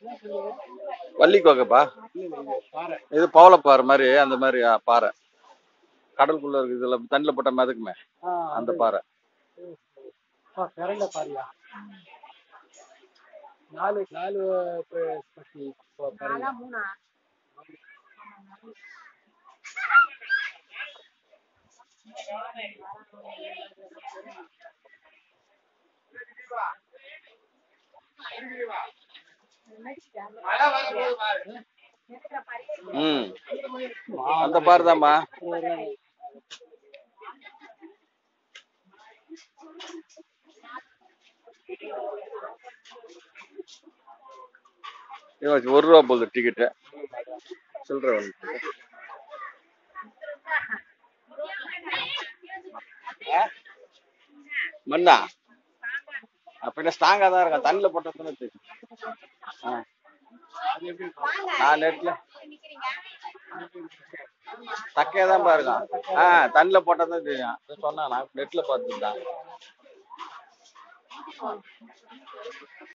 வள்ளிக்கு வகைப்பா. இது பவளப்பாறை மாதிரி அந்த மாதிரி பாறை கடலுக்குள்ள இருக்கு. இதுல தண்ணில போட்ட மிதக்குமே அந்த பாறை. பாரியா 4 பட்டி அந்த பாறை தான்மா. ₹1 போகுது டிக்கெட்டு. சில்லற மண்ணா அப்படின்னா ஸ்ட்ராங்கா தான் இருக்கும். தண்ணில போட்டதுன்னு தெரியும். நான் நெட்ல தக்கையா தான் இருக்கும். தண்ணில போட்டதான் தெரியும். சொன்னா நான் நெட்ல பார்த்துதான்.